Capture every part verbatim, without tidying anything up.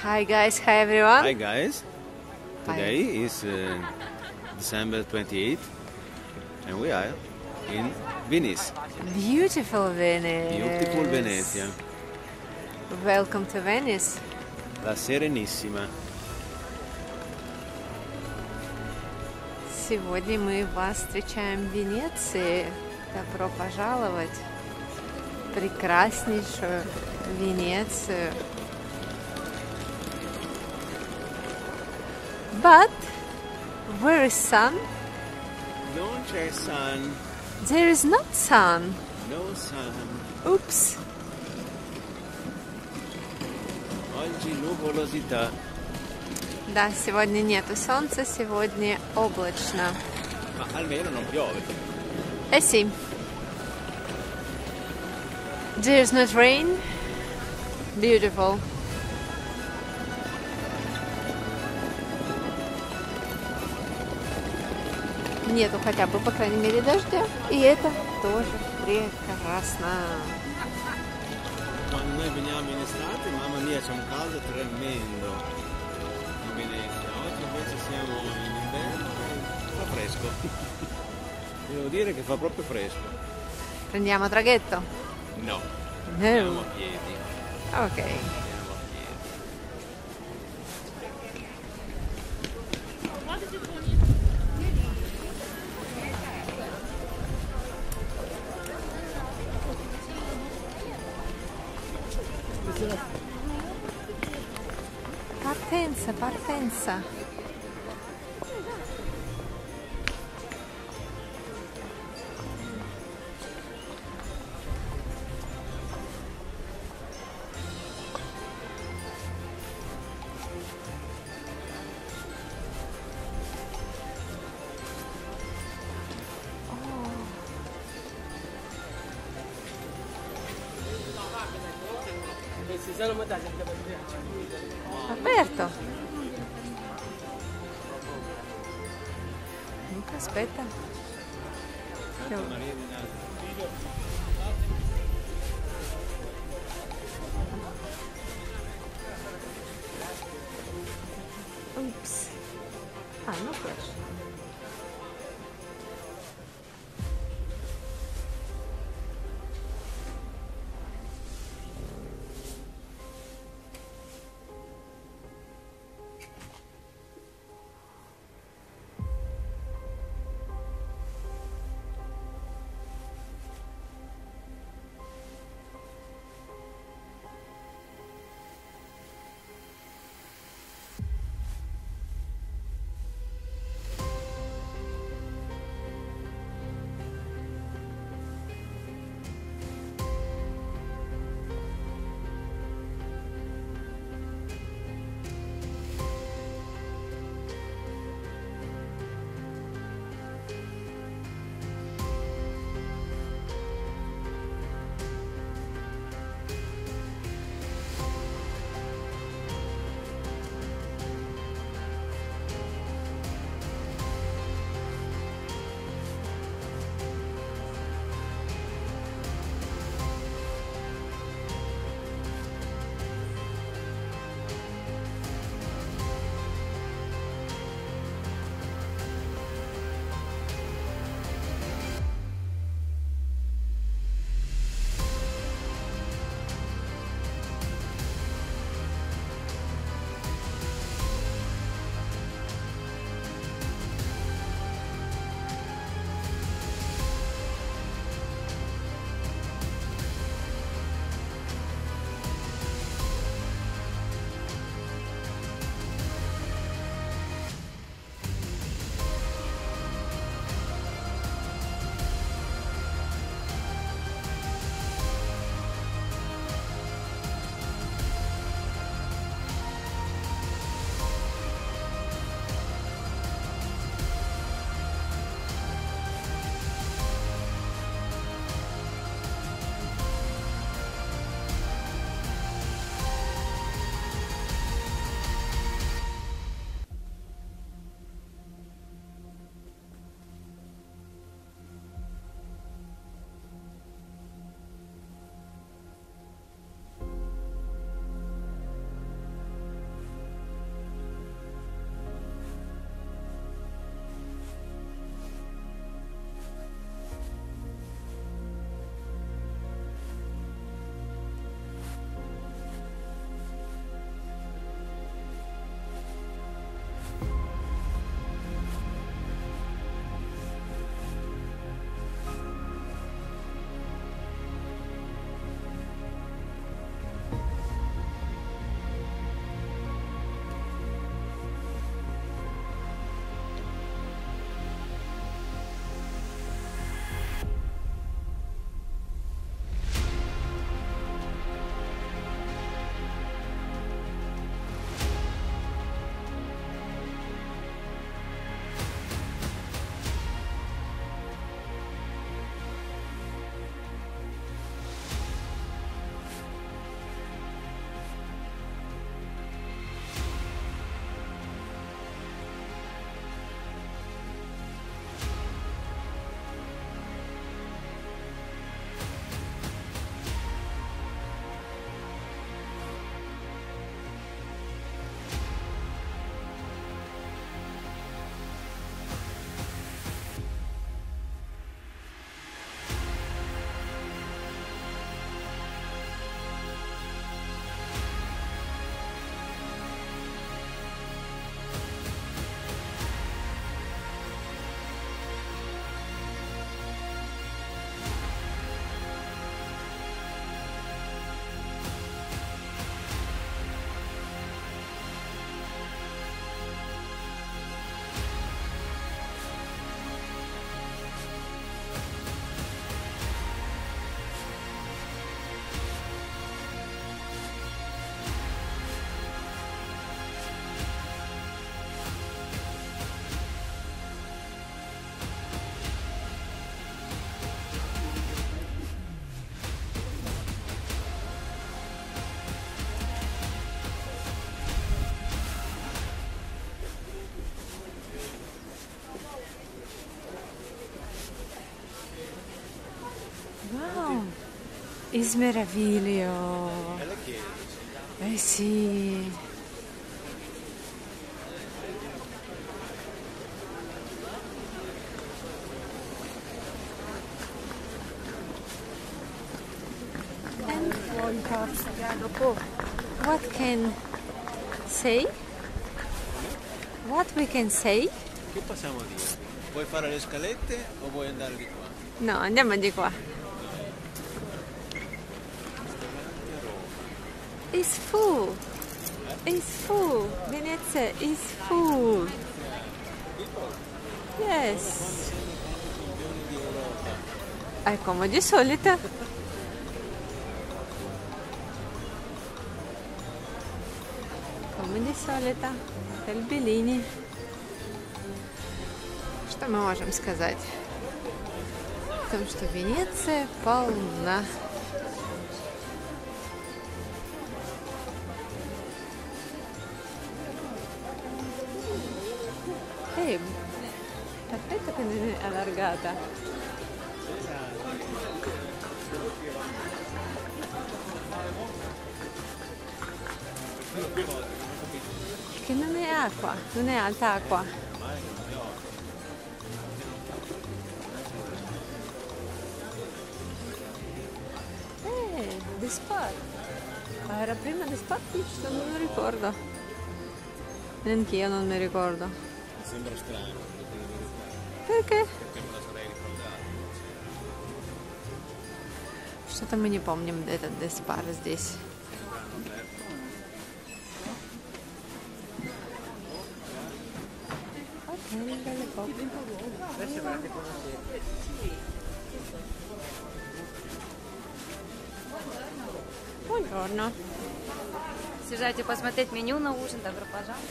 Hi guys, hi everyone. Hi guys, today Hi. is uh, December twenty-eighth and we are in Venice, Beautiful Venice. beautiful Venezia, Welcome to Venice. la Serenissima. Сегодня мы вас встречаем в Венеции. Добро пожаловать в прекраснейшую Венецию. But where is sun? Non c'è sun, There is not sun. no sun. Oops. Oggi nuvolosità. Да, сегодня нету солнца, сегодня облачно. Ma almeno non piove. Eh sì. There's not rain. Beautiful. Нету хотя бы, по крайней мере, дождя. И это тоже прекрасно. Quando noi veniamo in estate, mamma mia, c'è un caldo tremendo in Venezia. Oggi invece siamo in inverno e fa fresco. Devo dire che fa proprio fresco. Prendiamo traghetto? No, No. andiamo a piedi. Ok. Andiamo a piedi. Partenza, partenza. Aperto. Luca, aspetta. Ups. Ah, no flash. Wow, è meraviglio. È la chiesa. Eh sì. And what can say? What we can say? Che possiamo dire? Vuoi fare le scalette o vuoi andare di qua? No, andiamo di qua. It's full. It's full. Venezia is full. Yes. È come di solito. Come di solito. El Bellini. Что мы можем сказать? В том, что Венеция полна. Ehi, aspetta che non è allargata. Che non è acqua, non è alta acqua. Eh, The Spot. Ma era prima The Spot? Non me lo ricordo. Neanch'io non mi ricordo. Mi sembra strano. Perché? Perché me la sarei ricordata. Что-то мы не помним этот The Spot здесь. Ok, belle coppie. Buongiorno. Съезжайте посмотреть меню на ужин, добро пожаловать.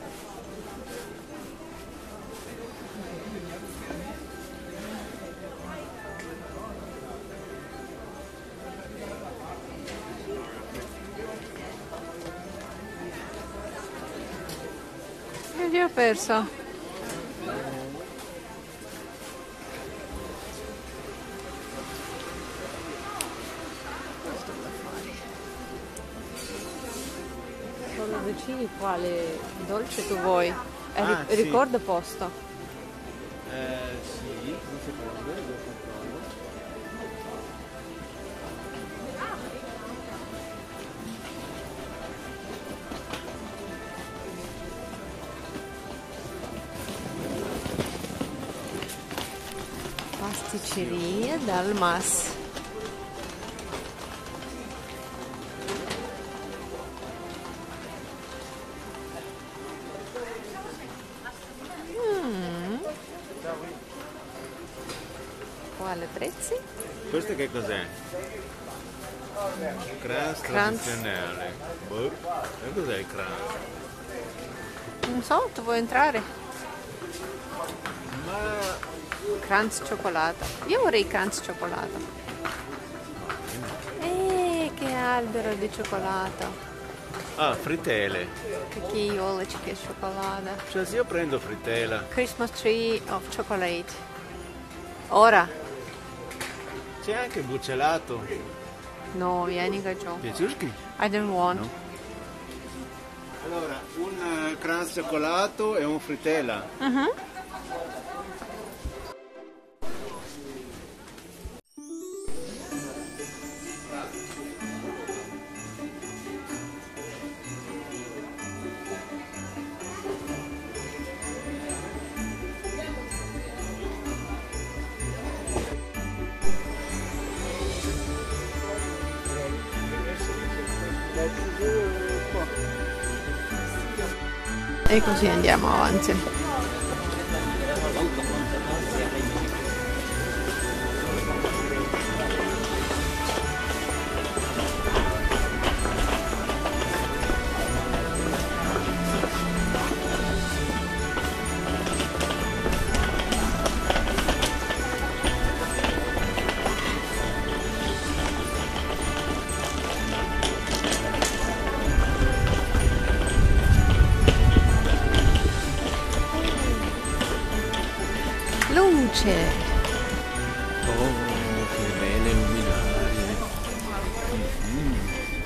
E li ho perso. Solo decidi quale dolce tu vuoi. E Ah, ri- sì. ricorda posto. Eh sì, un secondo, lo controllo. Pasticceria dal Mas. Mm. Quale prezzi? Questo che cos'è? Crans Crans. tradizionale. Boh. E cos'è il crans? Non so, tu vuoi entrare? Ma Crunch cioccolato. Io vorrei crunch cioccolato. Eh, che albero di cioccolato. ah, frittelle. Какие елочки шоколада. Cioè se io prendo frittela. Christmas tree of chocolate. Ora. C'è anche il buccellato. No, я не хочу. Piaciuschi? I don't want. No. Allora, un uh, crans cioccolato e un frittella. Mhm. E così andiamo avanti. Luce! Oh, che bello. Le luminarie. Mm-hmm.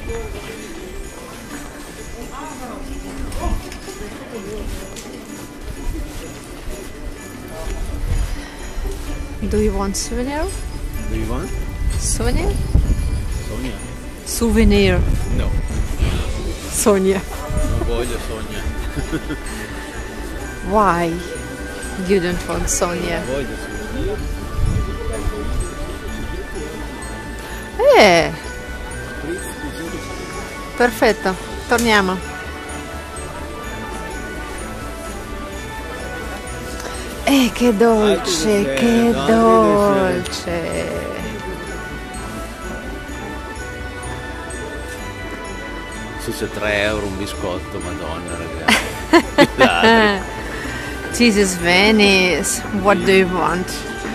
Do you want souvenir? Do you want? Souvenir? Sonia? Souvenir. No. Sonia. Non voglio Sonia. Why you don't want Sonia? Non voglio Sonia. Eh. Perfetto, torniamo. Eh, che dolce, che dolce. Se c'è tre euro un biscotto, madonna ragazzi. This is Venice. What do you want?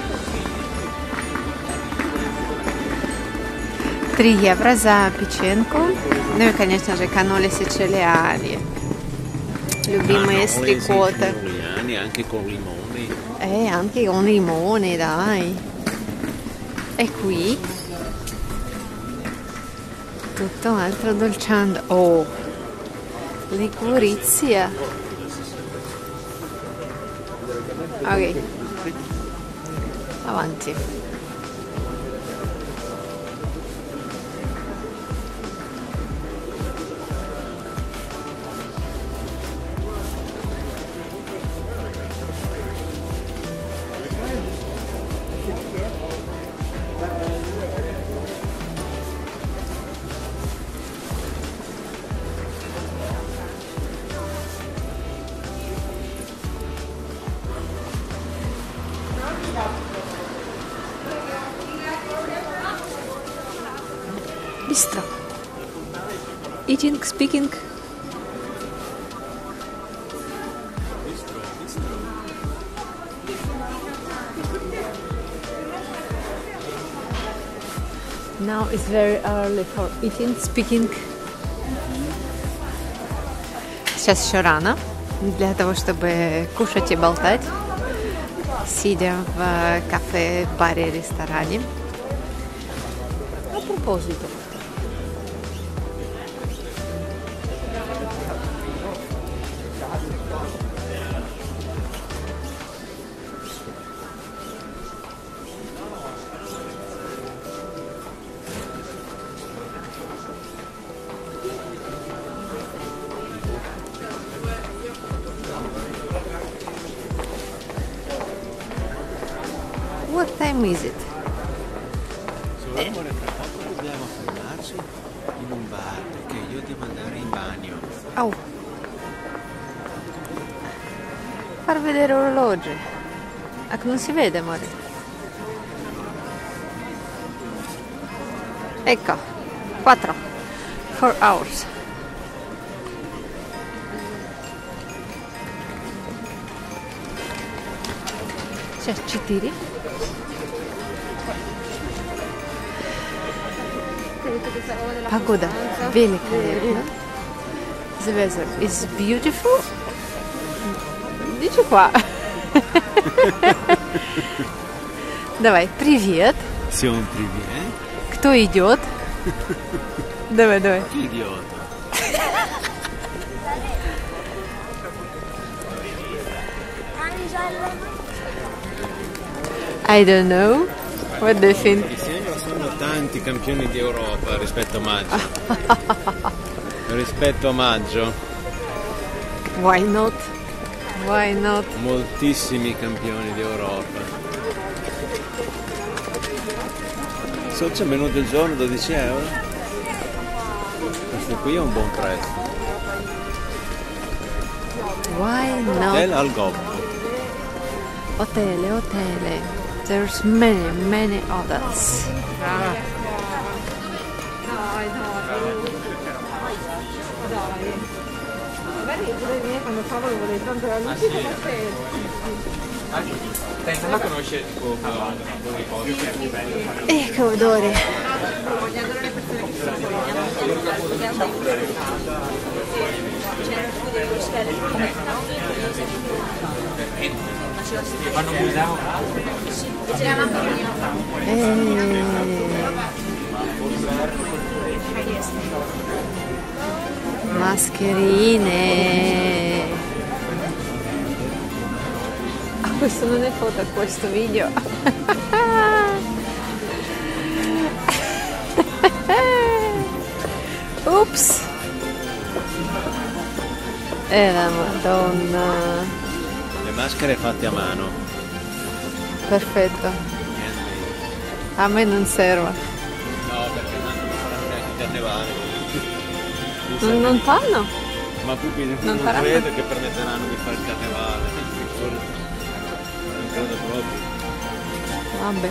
три евро за печенку. Ну и, конечно же, каноли сицилиани. Любимые стрикоты. Anche con limoni. Eh, anche con limone, dai. E qui tutto altro dolciando. Oh, liquirizia. Ok, avanti. Bistro. Eating, speaking. Now it's very early for eating, speaking. Сейчас еще рано для того, чтобы кушать и болтать, сидя в кафе, баре, ресторане. A proposito. What time is it? Eh. Amore, fra poco dobbiamo fermarci in un bar perché io devo andare in bagno. Oh. Far vedere orologi. Ecco, non si vede, amore. Ecco, quattro. Four hours. Сейчас четыре. Погода великолепна. The weather is beautiful. Иди qua. Давай, привет. Всем привет. Кто идет? Давай, давай. Идиота. I don't know. What do you think? Mi sembra sono tanti campioni d'Europa rispetto a maggio. rispetto a maggio. Why not? Why not? Moltissimi campioni d'Europa. So, c'è menù del giorno dodici euro. Questo qui è un buon prezzo. Why not? Hotel al gobbo. Hotele, hotele. There's many, many others. Ah. Dai, dai. Dai. Magari pure me quando Paolo vuole tanto la luce come te. Pensa la conosce Eh, che odore. Vanno museo. Eh. Mascherine. Ah, questo non è foto, questo video. Ops. E la Madonna. Le maschere fatte a mano. Perfetto. A me non serve. No, perché tanto non faranno neanche il carnevale. Non, non fanno? Ma tu non, Non non faranno? credo che permetteranno di fare il carnevale. Non credo proprio. Vabbè.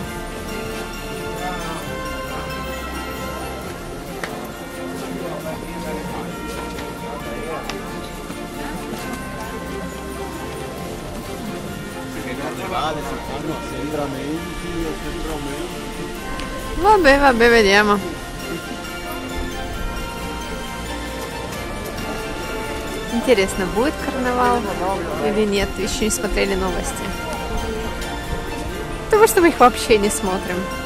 Perché il carnevale si fanno assembramenti, assembramenti. Vabbè, vabbè, vediamo. Интересно, будет карнавал или нет? Еще не смотрели новости. Потому что мы их вообще не смотрим.